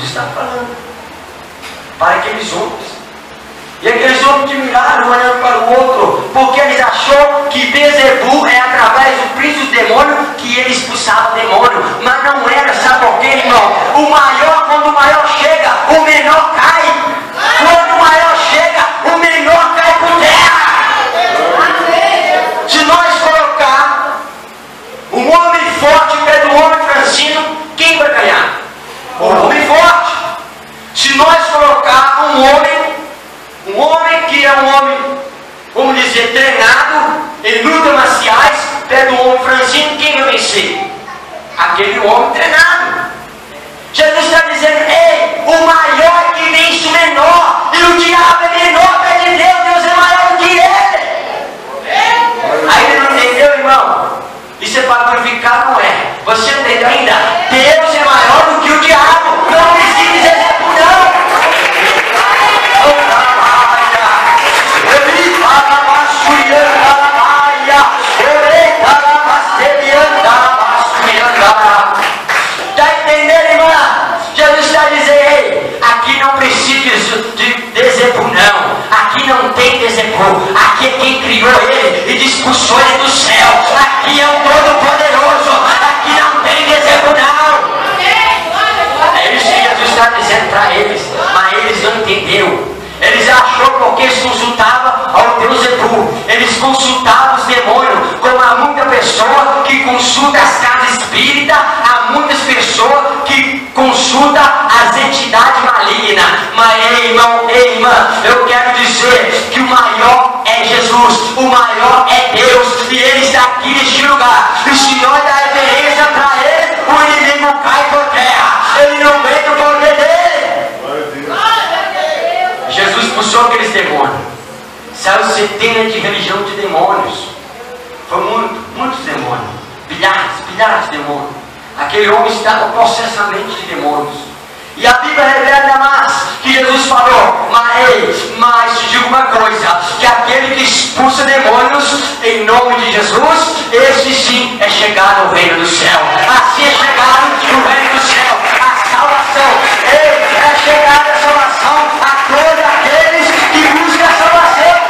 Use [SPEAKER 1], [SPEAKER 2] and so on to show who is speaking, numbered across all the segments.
[SPEAKER 1] está falando para aqueles homens. E aqueles homens miraram, olhando para o outro, porque eles achou que Bezebu é através do príncipe do demônio que ele expulsava o demônio. Mas não era, sabe por quê, irmão? O maior, quando o maior chega, o menor cai. Quando o maior chega, o menor cai por terra. Se nós colocar um homem forte perto do homem francino, quem vai ganhar? O homem forte. Se nós colocar um homem que é um homem, vamos dizer, treinado em lutas marciais, perto do homem francino, quem vai vencer? Aquele homem treinado. Jesus está dizendo, ei, o maior é que vence o menor, e o diabo é menor perto de Deus, Deus é maior do que ele. Aí ele não entendeu, irmão? Isso é para glorificar, não é? Você não entendeu ainda? Deus é maior do que o diabo, não precisa dizer não. Está entendendo, irmã? Jesus está dizendo, ei, aqui não precisa de Bezebu, não. Aqui não tem Bezebu. Aqui é quem criou ele e expulsou ele do céu. Aqui é o Todo-Poderoso. Aqui não tem Bezebu, não. É isso que Jesus está dizendo para eles, mas eles não entenderam. Eles acharam porque eles consultavam ao Deus Zebu. Eles consultavam os demônios, como há muita pessoa que consulta as casas espíritas, há muitas pessoas que consultam as entidades malignas. Mas ei, irmão, ei, irmã, eu quero dizer que o maior é Jesus, o maior é Deus, e Ele está aqui neste lugar. E se nós dá reverência para Ele, o inimigo cai por terra. Ele não vem do poder dele. Jesus expulsou aqueles demônios. Saiu centenas de religião de demônios. Foi muitos demônios. Bilhares de demônios. Aquele homem estava possessamente de demônios. E a Bíblia revela ainda mais que Jesus falou, mas te digo uma coisa, que aquele que expulsa demônios em nome de Jesus, esse sim é chegado ao reino do céu. Assim é chegado no reino do céu. A salvação, é chegada a salvação a todos aqueles que buscam a salvação.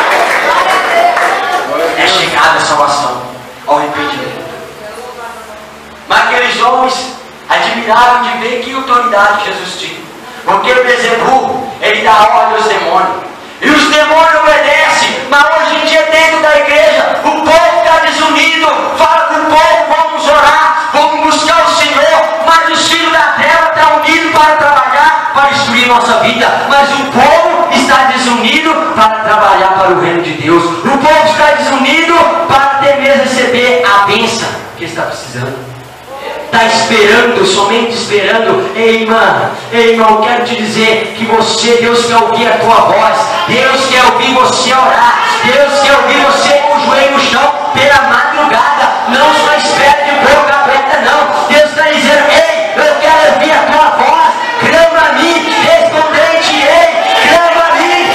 [SPEAKER 1] É chegada a salvação ao arrependimento. Mas aqueles homens admiraram de ver que autoridade Jesus tinha. Porque Bezebu, ele dá ordem aos demônios. E os demônios obedecem. Mas hoje em dia, dentro da igreja, o povo está desunido. Fala com o povo, vamos orar, vamos buscar o Senhor. Mas os filhos da terra estão unidos para trabalhar, para destruir nossa vida. Mas o povo está desunido para trabalhar para o reino de Deus. O povo está desunido para até mesmo receber a bênção que está precisando. Está esperando, somente esperando. Ei, irmão, quero te dizer que Deus quer ouvir a tua voz. Deus quer ouvir você orar. Deus quer ouvir você com o joelho no chão pela madrugada. Não só espera de boca aberta, não. Deus está dizendo, ei, eu quero ouvir a tua voz. Clama a mim, respondei-te-ei. Clama a mim.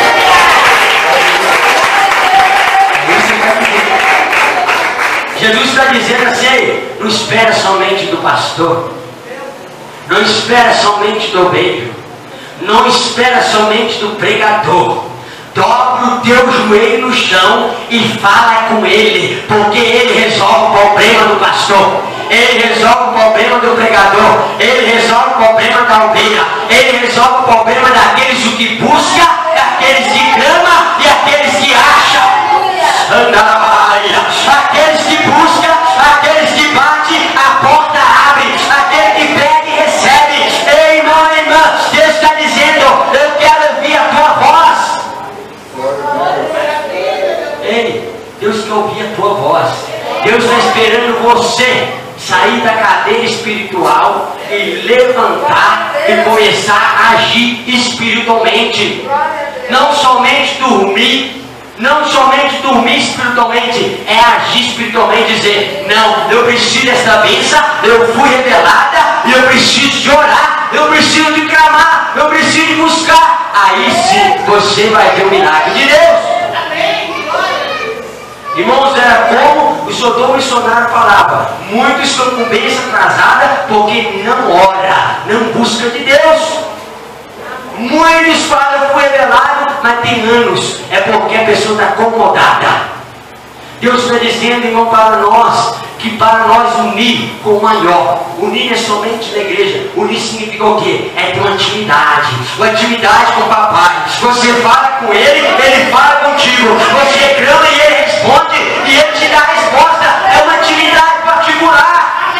[SPEAKER 1] Jesus está dizendo assim, não espera somente do pastor, não espera somente do obreiro, não espera somente do pregador. Dobra o teu joelho no chão e fala com ele, porque ele resolve o problema do pastor, ele resolve o problema do pregador, ele resolve o problema da ovelha, ele resolve o problema daqueles que buscam, daqueles que clamam e aqueles que acham. Aqueles que buscam, aqueles que batem, a porta abre, aquele que pega e recebe. Ei, irmão, irmã, Deus está dizendo, eu quero ouvir a tua voz. Ei, Deus quer ouvir a tua voz. Deus está esperando você sair da cadeira espiritual e levantar e começar a agir espiritualmente. Não somente dormir. Não somente dormir espiritualmente, é agir espiritualmente, dizer, não, eu preciso dessa bênção, eu fui revelada, e eu preciso de orar, eu preciso de clamar, eu preciso de buscar. Aí sim, você vai ver o milagre de Deus. Irmãos, era como o Sodoma e Missionário falava, muitos estão com bênção atrasada, porque não ora. não busca de Deus. Muitos falam que foi revelado, mas tem anos. É porque a pessoa está acomodada. Deus está dizendo, irmão, para nós, que para nós unir com o maior, unir é somente na igreja. Unir significa o quê? É ter uma intimidade com o papai. Você fala com ele, ele fala contigo. Você clama e ele responde, e ele te dá a resposta. É uma intimidade particular.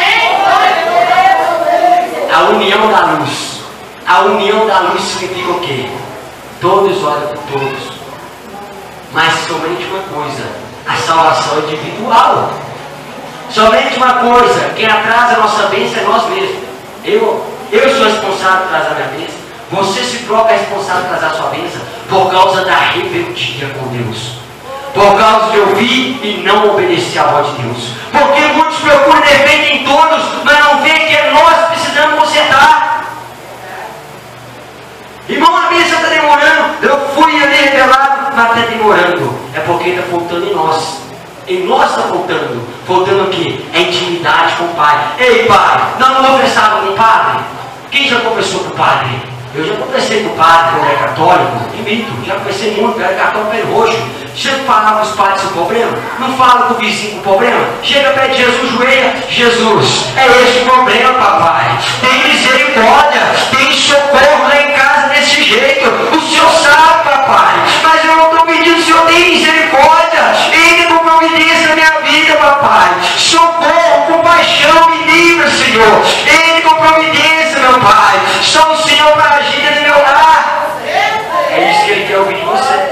[SPEAKER 1] A união da luz. A união da luz significa o quê? Todos olham por todos. Mas somente uma coisa. A salvação é individual. Somente uma coisa, quem atrasa a nossa bênção é nós mesmos. Eu sou responsável por atrasar a minha bênção. Você se próprio é responsável por atrasar a sua bênção por causa da rebeldia com Deus. Por causa de ouvir e não obedecer à voz de Deus. Porque muitos procuram defeito em todos, mas não veem que nós precisamos consertar. Irmão, a bênção está demorando. Eu fui ali revelado, mas está demorando. É porque está faltando em nós. Em nós está faltando. Faltando o quê? É intimidade com o Pai. Ei, Pai, não conversava com o Padre? Quem já conversou com o Padre? Eu já conversei com o Padre, quando era católico. Imito, já conversei muito, eu era católico pelo roxo. Chega a falar com os padres o problema. Não fala com o vizinho o problema. Chega perto de Jesus, joelha. Jesus, é esse o problema, papai. Tem misericórdia, tem socorro lá em casa desse jeito. O Senhor sabe, papai. Mas eu não estou pedindo, o Senhor tem misericórdia. Entre com providência na minha vida, papai. Socorro, compaixão, me livra, Senhor. Entre com providência, meu Pai. Só o Senhor para agir no meu lar. É isso que Ele quer ouvir de você.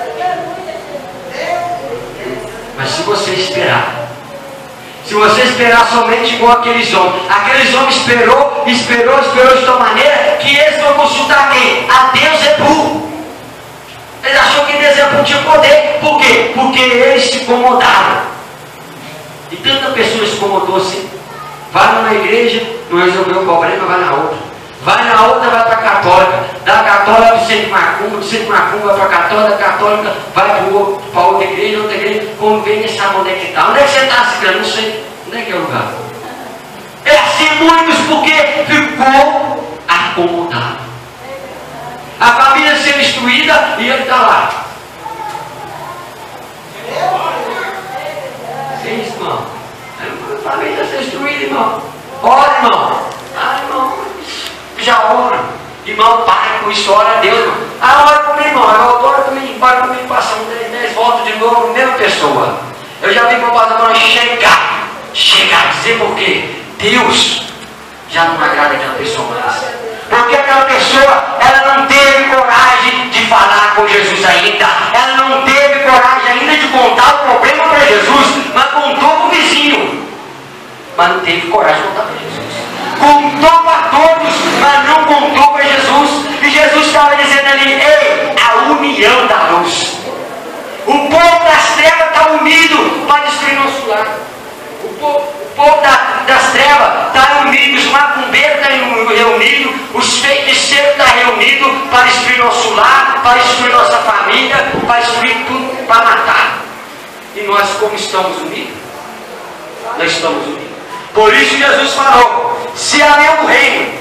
[SPEAKER 1] Mas se você esperar somente igual aqueles homens esperou de tal maneira que eles vão consultar quem? A Deus é burro. Eles achou que Deus não tinha poder. Por quê? Porque eles se incomodaram. E tanta pessoa se incomodou assim. Vai numa igreja, não resolveu o problema, vai na outra. Vai na outra, vai para a católica. Da católica vai para o centro de macumba, do centro de macumba vai para a católica, da católica vai para outra igreja, quando vem nem sabe onde é que está. Onde é que você está, Ciclano? Não sei. Onde é que é o lugar? É assim muitos porque ficou acomodado. A família sendo instruída e ele está lá. Que isso, irmão? A família está sendo instruída, irmão. Ora, irmão. Ah, irmão. Já ora. Irmão, para com isso, ora a Deus, irmão. Ah, ora comigo, irmão. Ora comigo, para comigo, passa 10 voltas de novo, mesma pessoa. Eu já vi meu pastor chegar a dizer por quê? Deus já não agrada aquela pessoa mais. Porque aquela pessoa, ela não teve coragem de falar com Jesus ainda. Ela não teve coragem ainda de contar o problema para Jesus, mas contou para o vizinho. Mas não teve coragem de contar para Jesus. Contou para todos, mas não contou para Jesus. E Jesus estava dizendo ali, ei, a união da luz. O povo das trevas está unido para destruir nosso lar. O povo das trevas está unido, os macumbeiros estão reunidos, os feiticeiros estão reunidos para destruir nosso lar, para destruir nossa família, para destruir tudo, para matar. E nós, como estamos unidos? Nós estamos unidos. Por isso Jesus falou, se há um reino,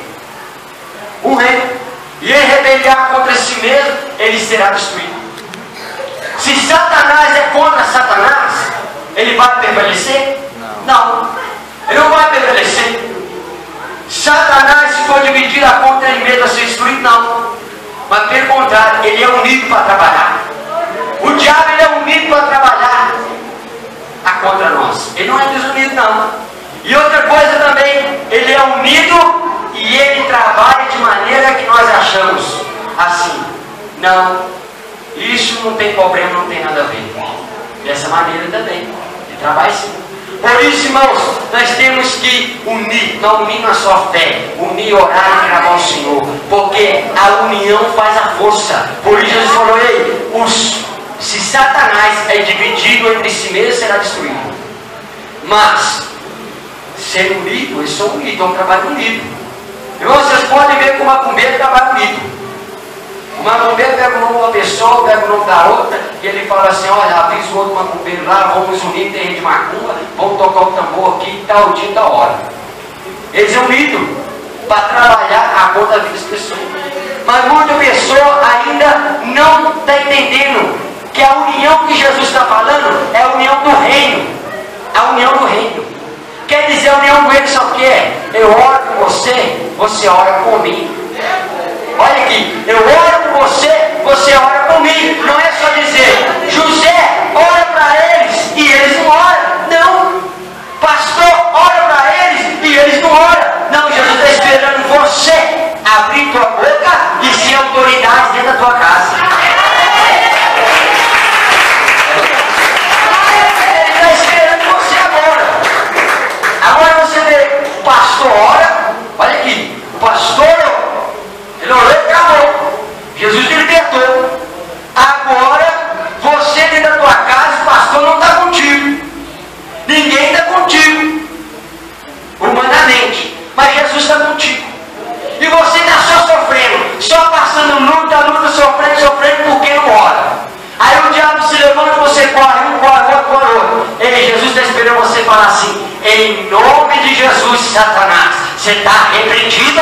[SPEAKER 1] e ele rebeliar contra si mesmo, ele será destruído. Se Satanás é contra Satanás, ele vai prevalecer? Não. Ele não vai prevalecer. Satanás, se for dividir a conta, ele mesmo a ser destruído? Não. Mas pelo contrário, ele é unido para trabalhar. O diabo, ele é unido para trabalhar contra nós. Ele não é desunido, não. E outra coisa também, ele é unido e ele trabalha de maneira que nós achamos assim. Não, isso não tem problema, não tem nada a ver. Dessa maneira também, ele trabalha sim. Por isso, irmãos, nós temos que unir, não unir na sua fé, unir, orar e clamar ao Senhor, porque a união faz a força. Por isso Jesus falou, ei, se Satanás é dividido entre si mesmo, será destruído. Mas, ser unido, eles são unidos, é um trabalho unido. Irmãos, vocês podem ver como a macumbeiro trabalha unido. O macumbeiro pega o nome de uma pessoa, pega o nome da outra, e ele fala assim, olha, avisa o outro macumbeiro lá, vamos unir, tem de macumba, vamos tocar o tambor aqui, tal dia, tal hora. Eles são unidos. para trabalhar a conta da vida das pessoas. Mas muita pessoa ainda não está entendendo que a união que Jesus está falando é a união do reino. A união do reino. Quer dizer, a união do reino sabe o que é? Eu oro por você, você ora por mim. Olha aqui, eu oro por você, você ora por mim. Não é só dizer, José, ora para eles e eles não oram. Não. Pastor, ora para eles e eles não oram. Não, Jesus está esperando você abrir tua boca e ser autoridade dentro da tua casa. Ele está esperando você agora. Agora você vê, o pastor ora, olha aqui, o pastor, ele orou e acabou. Jesus te libertou. Agora, você dentro da tua casa, o pastor não está contigo. Ninguém está contigo. Humanamente. Mas Jesus está contigo. E você está só sofrendo, só passando luta, sofrendo porque não ora. Aí o diabo se levanta, você corre, um corre, outro. Ei, Jesus está esperando você falar assim, em nome de Jesus, Satanás, você está repreendido.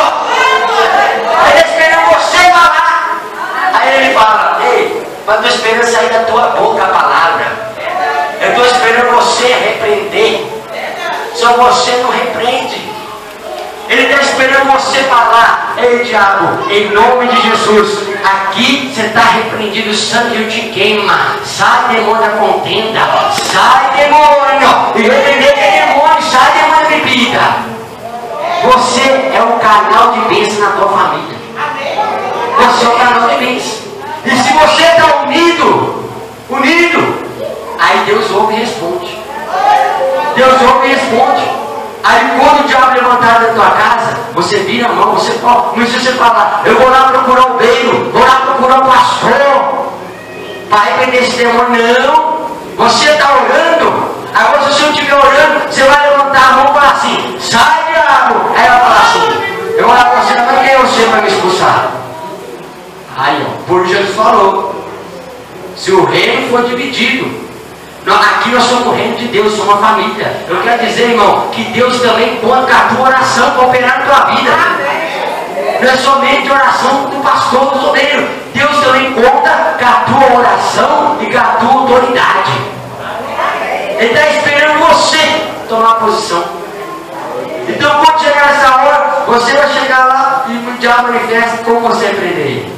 [SPEAKER 1] Ele está esperando você falar. Aí ele fala, ei, mas estou esperando sair da tua boca a palavra. Eu estou esperando você repreender. Só você não repreende. Ele está esperando você falar, ei diabo, em nome de Jesus, aqui você está repreendido, o sangue te queima, sai demônio da contenda, sai demônio, e repreender demônio, sai demônio da bebida. Você é o canal de bênção na tua família. Você é o canal de bênção. E se você está unido, aí Deus ouve e responde. Deus ouve e responde. Aí quando o diabo levantar da tua casa, você vira a mão, você pode, não precisa você falar, eu vou lá procurar o beiro, vou lá procurar o pastor, para repreender esse demônio. Não, você está orando. Agora se você não estiver orando, você vai levantar a mão e falar assim, sai diabo. Aí ela fala assim, eu vou lá para você, mas quem é você para me expulsar? Aí ó, por Jesus falou, se o reino for dividido, aqui nós somos o reino de Deus, somos uma família. Eu quero dizer, irmão, que Deus também conta com a tua oração para operar na tua vida. Não é somente a oração do pastor, do obreiro. Deus também conta com a tua oração e com a tua autoridade. Ele está esperando você tomar posição. Então, quando chegar essa hora, você vai chegar lá e o diabo manifesta como você repreender ele.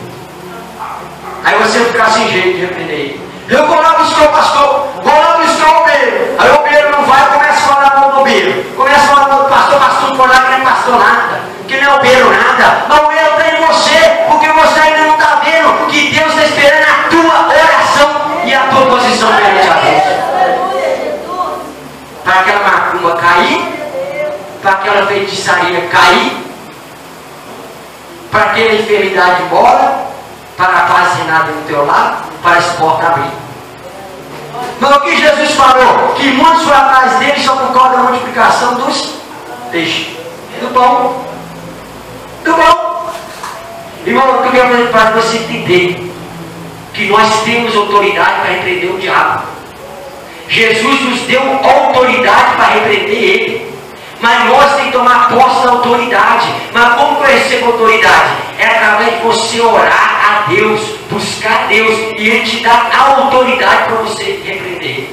[SPEAKER 1] Aí você vai ficar sem jeito de repreender ele. Eu vou lá buscar o pastor, vou lá buscar o obreiro. Aí o obreiro não vai, começa a falar com o obreiro. Começa a falar com o pastor não for lá que não é pastor nada, que não é obreiro nada. Mas o obreiro está em você, porque você ainda não está vendo que Deus está esperando a tua oração e a tua posição perante a Deus. Para aquela macumba cair, para aquela feitiçaria cair, para aquela enfermidade ir embora, para a paz reinar do teu lado, para as portas abrir. Mas o que Jesus falou? Que muitos foram atrás dele só por causa da multiplicação dos peixes. Do pão. Do pão. Irmão, eu quero fazer para você entender que nós temos autoridade para repreender o diabo. Jesus nos deu autoridade para repreender ele. Mas nós temos que tomar posse da autoridade. Mas como que eu recebo autoridade? É através de você orar a Deus, buscar Deus, e Ele te dá a autoridade para você repreender.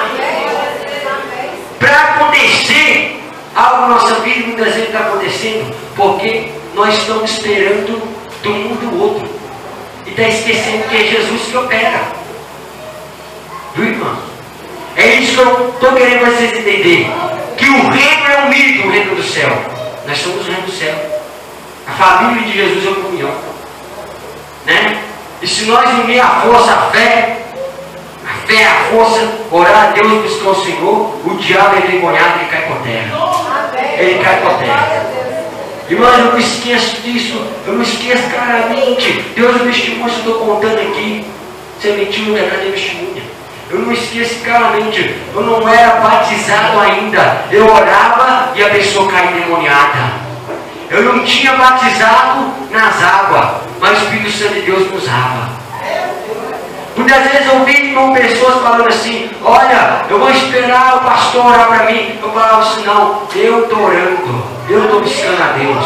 [SPEAKER 1] Para acontecer algo na nossa vida, muitas vezes está acontecendo porque nós estamos esperando do um do outro. E está esquecendo que é Jesus que opera. Viu, irmão? É isso que eu estou querendo que vocês entenderem. Que o reino é um mito, o reino do céu. Nós somos o reino do céu. A família de Jesus é uma comunhão. Né? E se nós unir a força, a fé, a força, orar a Deus, buscar o Senhor, o diabo é envergonhado, ele cai por terra. Ele cai por terra. Irmão, eu não esqueço disso. Eu não esqueço claramente. Deus me testemunha, eu estou contando aqui. Você mentiu, na verdade é testemunha. Eu não esqueço claramente, eu não era batizado ainda. Eu orava e a pessoa caía endemoniada. Eu não tinha batizado nas águas, mas o Espírito Santo de Deus me usava. Muitas vezes eu vi pessoas falando assim, olha, eu vou esperar o pastor orar para mim. Eu falava assim, não, eu estou orando, eu estou buscando a Deus.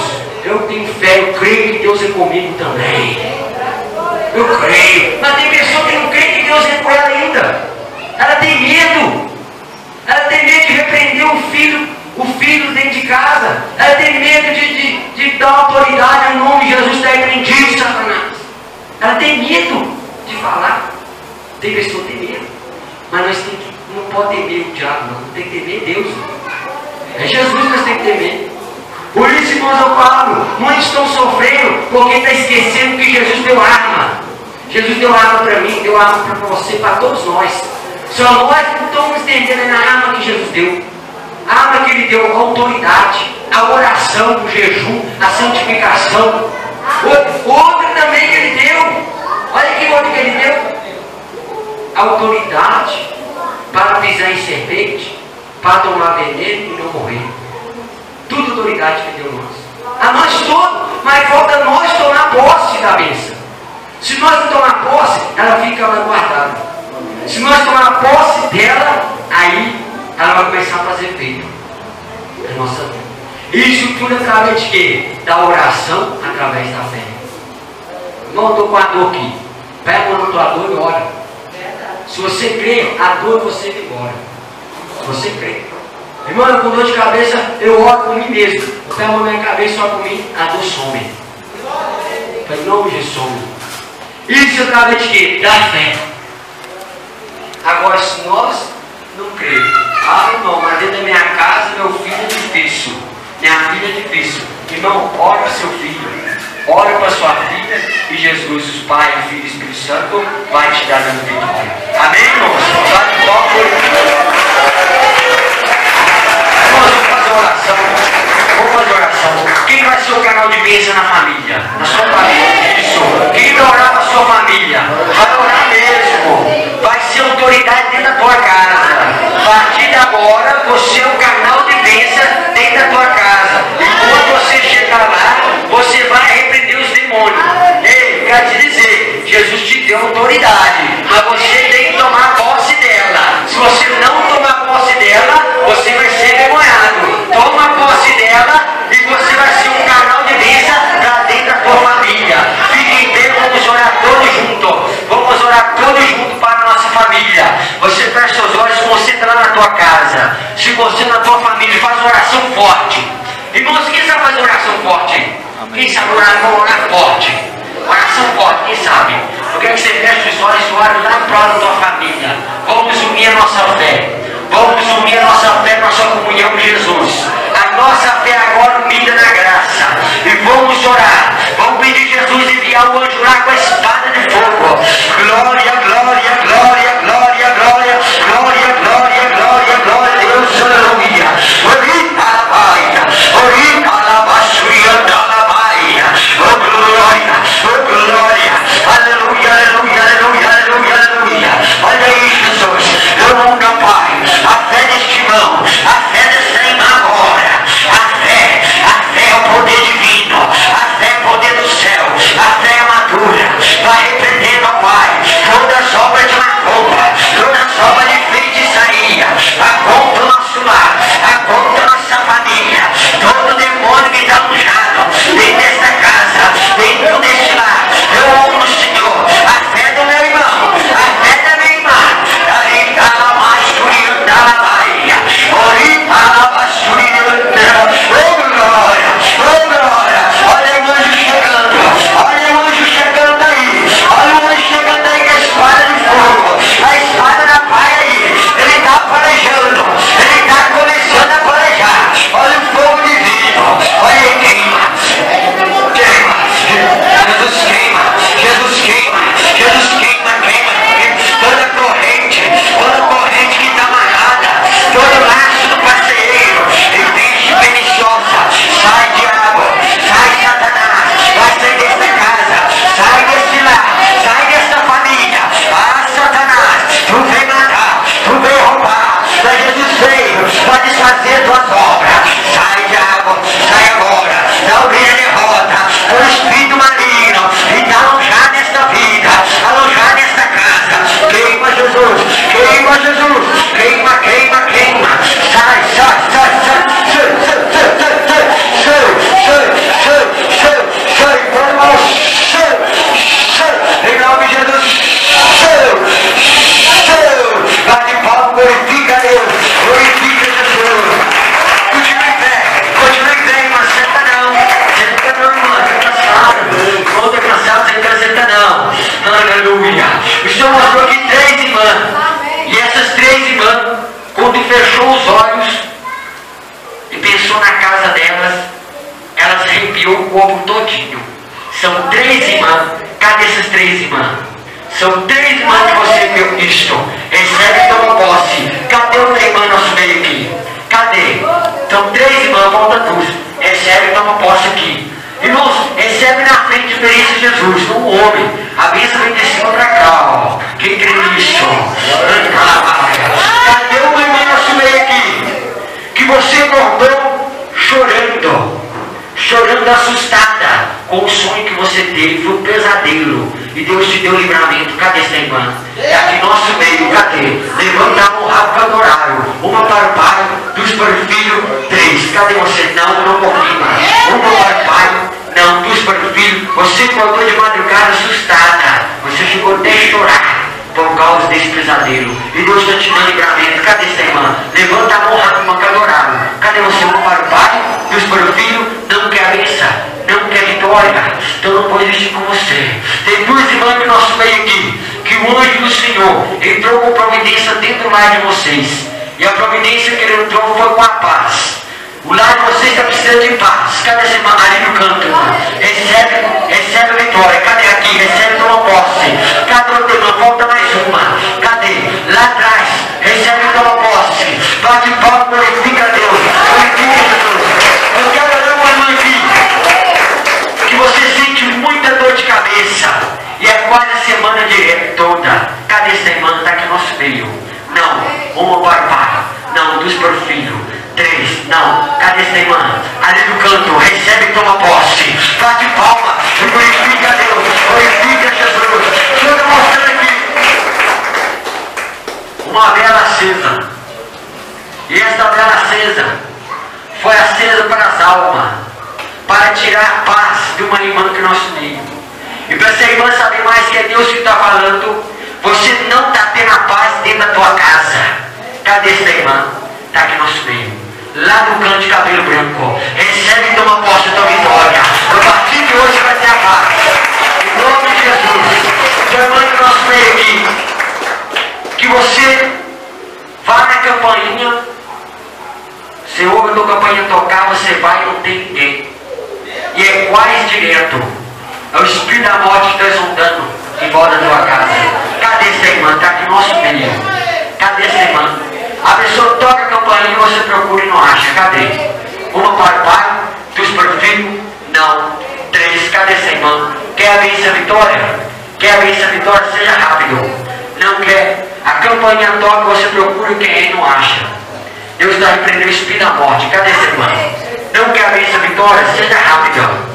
[SPEAKER 1] eu tenho fé, eu creio que Deus é comigo também. Eu creio. Mas tem pessoa que não crê que Deus é com ela ainda. Ela tem medo. Ela tem medo de repreender o filho dentro de casa. Ela tem medo de dar autoridade no nome de Jesus, está repreendido, Satanás. Ela tem medo de falar. Tem pessoa que tem medo. Mas nós não pode ter medo do diabo, não. Tem que temer Deus. É Jesus que nós temos que temer. Por isso, irmãos, eu falo, muitos estão sofrendo porque estão esquecendo que Jesus deu arma. Jesus deu arma para mim, deu arma para você, para todos nós. Só nós não estamos entendendo na arma que Jesus deu. A arma que Ele deu, a autoridade, a oração, o jejum, a santificação. Outra também que Ele deu. Olha que outra que Ele deu. A autoridade para pisar em serpente, para tomar veneno e não morrer. Tudo autoridade que deu nós. A nós todos, mas falta nós tomar posse da bênção. Se nós não tomar posse, ela fica lá guardada. Se nós tomar posse dela, aí ela vai começar a fazer efeito na nossa vida. Isso tudo através de quê? Da oração, através da fé. Irmão, eu estou com a dor aqui. Pega a mão na tua dor e ora. Se você crê, a dor você vai embora. Se você crê. Irmão, eu com dor de cabeça, eu oro por mim mesmo. Eu pego a mão na minha cabeça e oro por mim, a dor some. Em nome de Jesus, some. Isso através de quê? Da fé. Agora, se nós não cremos, irmão, mas dentro da minha casa, meu filho é difícil, minha filha é difícil. Irmão, ora para seu filho, ora para sua filha, e Jesus, os Pai, o Filho e o Espírito Santo, vai te dar a vitória. Amém, irmãos? Vai de volta. Irmãos, vamos fazer oração. Vamos fazer oração. Quem vai ser o canal de bênção na família? Na sua família? Isso. Quem vai orar para a sua família? Vai orar mesmo. Vai ser autoridade dentro da tua casa. A partir de agora, você é um canal de bênção dentro da tua casa. E quando você chegar lá, você vai repreender os demônios. Ei, quero te dizer, Jesus te deu autoridade, mas você tem que tomar posse dela. Se você não tomar posse dela, você vai ser envergonhado. Toma posse dela e você vai ser um canal de bênção para dentro da tua família. Fique em pé, vamos orar todos juntos. Vamos orar todos juntos para a nossa família. Você fecha seus olhos, concentra lá na tua casa. Se você na tua família faz oração forte. Irmãos, quem sabe fazer oração forte? Quem sabe orar forte? Oração forte, quem sabe? Eu quero que você feche os olhos e ore lá em prol da tua família. Vamos unir a nossa fé. Vamos unir a nossa fé, nossa comunhão com Jesus. A nossa fé agora unida na graça. E vamos orar. Vamos pedir Jesus enviar o anjo lá com a espada de fogo. Glória, glória, glória, glória, glória, glória, glória, glória, glória a Deus, aleluia. Orita a baia, orita a baixuia, oh glória, oh glória, aleluia, aleluia, aleluia, aleluia, aleluia. Olha aí, Jesus, eu amo meu Pai, a fé deste irmão, a fé dessa irmã agora, a fé é o poder divino, a fé é o poder do céu, a fé é madura, ganhou o corpo todinho. São 3 irmãs. Cadê essas 3 irmãs? São 3 irmãs que você viu isto. Recebe e toma posse. Cadê outra irmã nosso meio aqui? Cadê? São 3 irmãs, volta duas. Recebe e toma posse aqui. Irmãos, recebe na frente de experiência de Jesus, um homem. A bênção vem de cima para cá, ó. Quem crê nisso? Cadê uma irmã nosso meio aqui? Que você acordou chorando assustada com o sonho que você teve, foi um pesadelo e Deus te deu livramento. Cadê essa irmã? É aqui nosso meio, cadê? Levanta a mão rápido do horário, uma para o Pai, 2 para o Filho, 3. Cadê você? Não confirma. Uma para o Pai, não, 2 para o Filho. Você acordou de madrugada assustada, você chegou até a chorar por causa desse pesadelo e Deus está te dando livramento. Cadê essa irmã? Levanta a mão rápido, uma para o horário. Cadê você? Uma para o Pai, 2 para o Filho, não quer a bênção, não quer vitória, então não pode existir com você. Tem 2 irmãs no nosso meio aqui, que o anjo do Senhor entrou com providência dentro do lar de vocês, e a providência que ele entrou foi com a paz. O lar de vocês está precisando de paz. Cadê essa irmã? Ali no canto, irmã. Recebe a vitória. Cadê aqui? Recebe uma posse. Cadê outra irmã? Falta mais uma. Cadê? Lá atrás. Recebe uma posse. Bate palma, glorifica a Deus. Glorifica Jesus. Eu quero olhar uma irmã aqui que você sente muita dor de cabeça e é quase a semana toda. Cadê essa irmã? Está aqui no nosso meio. Não, uma para o Pai, não, 2 para o Filho, 3, não. Cadê essa irmã? Ali no canto, recebe e toma posse. Bate palma, glorifica a Deus, glorifica a Jesus. Estou mostrando aqui uma vela acesa. E esta vela acesa foi acesa para as almas, para tirar a paz de uma irmã que nós temos. E para essa irmã saber mais que é Deus que está falando, você não está tendo a paz dentro da tua casa. Cadê essa irmã? Está aqui no nosso meio. Lá no canto de cabelo branco. Recebe e toma posse da tua vitória. A partir de hoje vai ter a paz. Em nome de Jesus. Tua irmã do nosso meio aqui. Que você vá na campainha. Você ouve a tua campainha tocar, você vai e não tem ninguém. E é quase direto. É o espírito da morte que está sondando em volta da tua casa. Cadê essa irmã? Está aqui no nosso meio. Cadê essa irmã? A pessoa toca a campainha e você procura e não acha. Cadê? Uma para o Pai, 2 para o Filho, não. 3. Cadê essa irmã? Quer a bênção a vitória? Quer a bênção a vitória? Seja rápido. Não quer? A campainha toca, você procura quem é e não acha. Deus está repreendendo o espírito da morte. Cadê essa irmã? Não quer a bênção a vitória? Seja rápido.